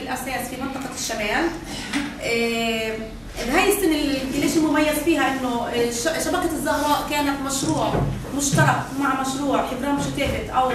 بالاساس في منطقه الشمال. بهاي السنه ليش المميز فيها انه شبكه الزهراء كانت مشروع مشترك مع مشروع حبران مشتتت او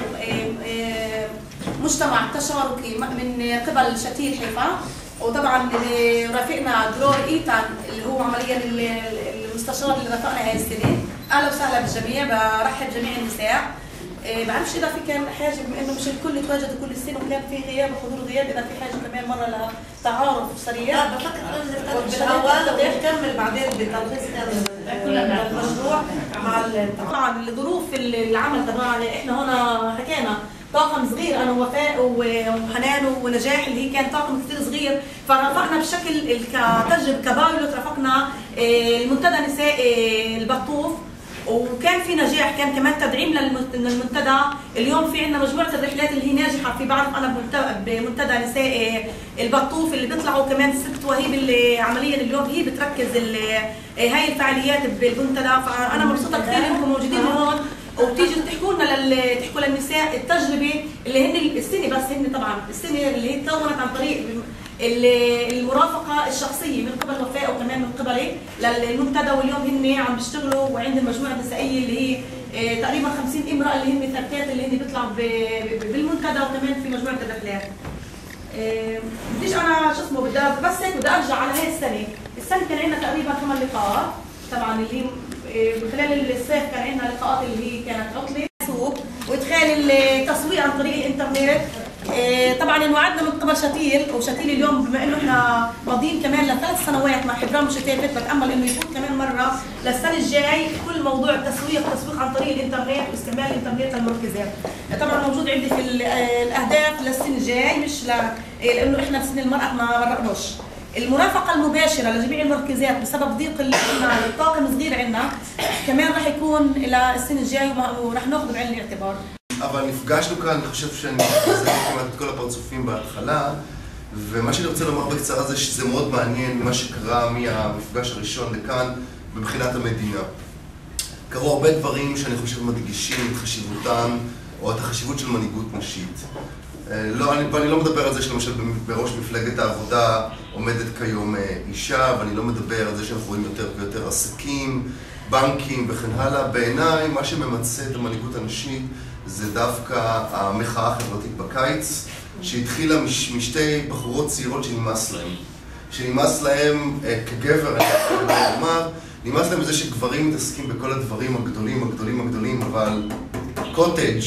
مجتمع تشاركي من قبل شتيل حيفا، وطبعا رافقنا دكتور ايتان اللي هو عمليا المستشار اللي رافقنا هاي السنه. اهلا وسهلا بالجميع، برحب جميع النساء. بعرفش اذا في كان حاجه بما انه مش الكل يتواجدوا كل السنه وكان في غياب وحضور غياب، اذا في حاجه كمان مره لتعارف سريع. بفكر بالاول ونكمل بعدين بتلخيص المشروع مع طبعا الظروف العمل تبعنا. احنا هنا حكينا طاقم صغير، انا ووفاء وحنان ونجاح اللي هي كان طاقم كثير صغير، فرافقنا بشكل كتجربه كبايلوت، رافقنا المنتدى نساء البطوف، وكان في نجاح، كان كمان تدعيم للمنتدى. اليوم في عندنا مجموعه الرحلات اللي هي ناجحه، في بعرف انا بمنتدى نساء البطوف اللي بيطلعوا كمان ست وهيب اللي عمليا اليوم هي بتركز هاي الفعاليات بالمنتدى. فانا مبسوطه كثير انكم موجودين هون وبتيجوا تحكوا لنا للنساء التجربه اللي هن السنه، بس هن طبعا السنه اللي هي تكونت عن طريق المرافقه الشخصيه من قبل وفاء وكمان من قبلي للمنتدى، واليوم هن عم بيشتغلوا وعند المجموعه النسائيه اللي هي تقريبا 50 امراه اللي هن ثبتات اللي هن بيطلعوا بالمنتدى وكمان في مجموعه الرحلات. بديش انا شو اسمه بس هيك بدي ارجع على هاي السنه كان عندنا تقريبا 8 لقاءات، طبعا اللي خلال الصيف كان عندنا لقاءات اللي هي كانت عطله سوق وادخال التسويق عن طريق الانترنت. طبعا انوعدنا من قبل شتيل، وشتيل اليوم بما انه احنا ماضيين كمان ل3 سنوات مع حبران مشتتت، بتامل انه يكون كمان مره للسنه الجاي كل موضوع التسويق عن طريق الانترنت واستعمال الانترنت للمركزات. طبعا موجود عندي في الاهداف للسنه الجاي، مش لانه احنا في سنه المراه ما مرقناش المرافقه المباشره لجميع المركزات بسبب ضيق الطاقم صغير عندنا، كمان راح يكون الى السنه الجاي وراح ناخذ بعين الاعتبار. אבל נפגשנו כאן, אני חושב שאני מזהה כמעט את כל הפרצופים בהתחלה, ומה שאני רוצה לומר בקצרה זה שזה מאוד מעניין מה שקרה מהמפגש הראשון לכאן מבחינת המדינה. קרו הרבה דברים שאני חושב מדגישים את חשיבותם או את החשיבות של מנהיגות נשית. ואני לא מדבר על זה שלמשל בראש מפלגת העבודה עומדת כיום אישה, ואני לא מדבר על זה שאנחנו רואים יותר ויותר עסקים, בנקים וכן הלאה. בעיניי מה שממצה את המנהיגות הנשית זה דווקא המחאה החברתית בקיץ, שהתחילה משתי בחורות צעירות שנמאס להם כגבר, אני יכול לומר, נמאס להם בזה שגברים מתעסקים בכל הדברים הגדולים, אבל קוטג',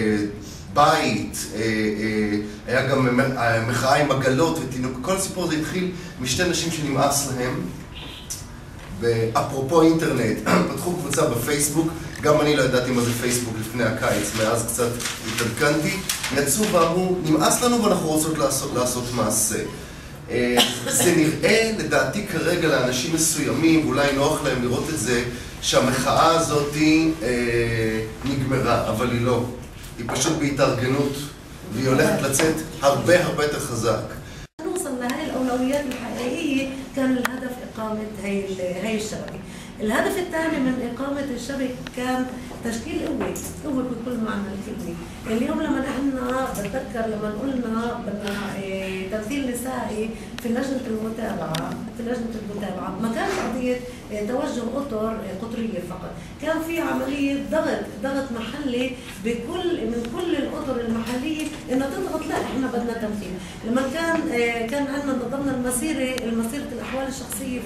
בית, היה גם מחאה עם עגלות ותינוק, כל הסיפור הזה התחיל משתי נשים שנמאס להם. ואפרופו אינטרנט, פתחו קבוצה בפייסבוק, גם אני לא ידעתי מה זה פייסבוק לפני הקיץ, מאז קצת התעדכנתי, יצאו ואמרו, נמאס לנו ואנחנו רוצות לעשות מעשה. זה נראה לדעתי כרגע לאנשים מסוימים, ואולי נוח להם לראות את זה, שהמחאה הזאת נגמרה, אבל היא לא. היא פשוט בהתארגנות, והיא הולכת לצאת הרבה יותר חזק. نوصل لهي الأولويات الحقيقية كان الهدف إقامة هي الشبكة. الهدف الثاني من إقامة الشبكة كان تشكيل قوة بكل معنى الكلمة. اليوم لما احنا بتذكر لما قلنا بدنا تمثيل نسائي في لجنة المتابعة ما كانت قضية توجه قطرية فقط، كان في عملية ضغط محلي من كل الأطر المحلية إنها تضغط لا احنا بدنا تمثيل. لما كان عندنا ضمن المسيرة الأحوال الشخصية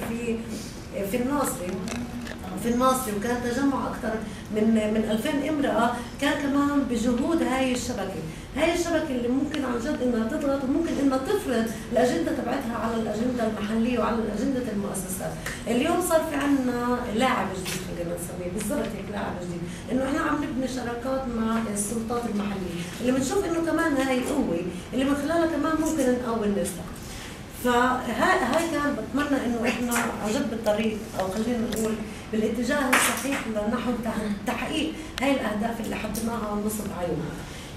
في الناصري وكان تجمع أكثر من 2000 امرأة، كان كمان بجهود هاي الشبكة اللي ممكن عن جد إنها تضغط وممكن إنها تفرض الأجندة تبعتها على الأجندة المحلية وعلى الأجندة المؤسسات. اليوم صار في عنا لاعب جديد خلينا نسميه بالضبط هيك لاعب جديد، إنه إحنا عم نبني شراكات مع السلطات المحلية اللي بنشوف إنه كمان هاي قوة اللي من خلالها كمان ممكن نقوي النساء. فهاي كان بتمنى انه احنا عن جد بالطريق او خلينا نقول بالاتجاه الصحيح نحو تحقيق هاي الاهداف اللي حطيناها ونصب عيونها.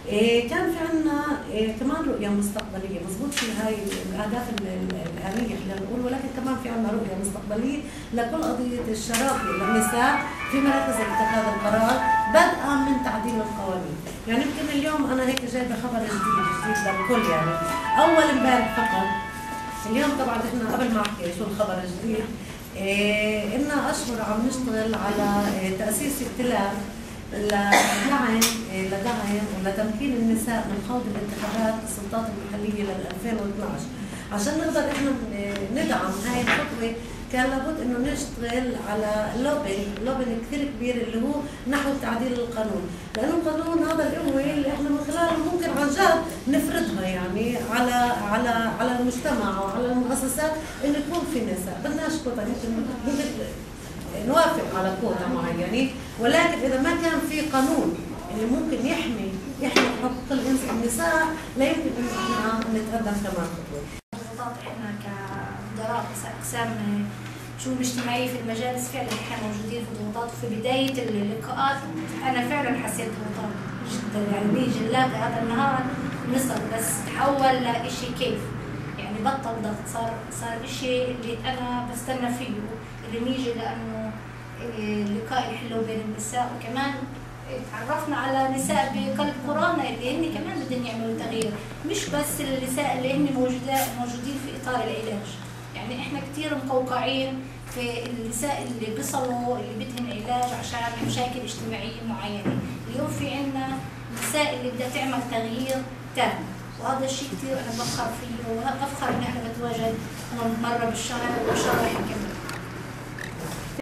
كان في عندنا كمان رؤية مستقبلية، مضبوط في هاي الأهداف الآنية خلينا نقول، ولكن كمان في عندنا رؤية مستقبلية لكل قضية الشراكة للنساء في مراكز اتخاذ القرار بدءا من تعديل القوانين. يعني يمكن اليوم أنا هيك جايبة خبر جديد للكل، يعني أول امبارح فقط. اليوم طبعا احنا قبل ما احكي شو الخبر الجديد، إلنا أشهر عم نشتغل على تأسيس ائتلاف لدعم ولتمكين النساء من خوض الانتخابات السلطات المحلية لل 2012. عشان نقدر احنا ندعم هاي الخطوة كان لابد انه نشتغل على لوبينج كثير كبير اللي هو نحو تعديل القانون، لانه القانون هذا القوة اللي احنا من خلاله ممكن عن جد نفرضها يعني على المجتمع وعلى المؤسسات انه يكون في نساء. بدناش كوتا، ممكن نوافق على كوتا معينة، ولكن اذا ما كان في قانون اللي ممكن يحمي حقوق النساء لا يمكن ان احنا نتقدم كمان خطوة. احنا كمدراء اقسام شؤون اجتماعيه في المجالس فعلا احنا موجودين في ضغوطات، وفي بدايه اللقاءات انا فعلا حسيت ضغوطات جدا، يعني بيجي نلاقي هذا النهار نصل بس تحول لشيء كيف، يعني بطل ضغط، صار شيء اللي انا بستنى فيه اللي يجي، لانه اللقاء الحلو بين النساء، وكمان تعرفنا على نساء بقلب كورونا اللي هن كمان بدهم يعملوا تغيير، مش بس النساء اللي هن موجودين في اطار العلاج، يعني احنا كثير مقوقعين في النساء اللي بيصلوا اللي بدهن علاج عشان مشاكل اجتماعيه معينه. اليوم في عندنا نساء اللي بدها تعمل تغيير تام، وهذا الشيء كثير انا بفخر فيه، وبفخر ان احنا بتواجد مره بالشهر وشرح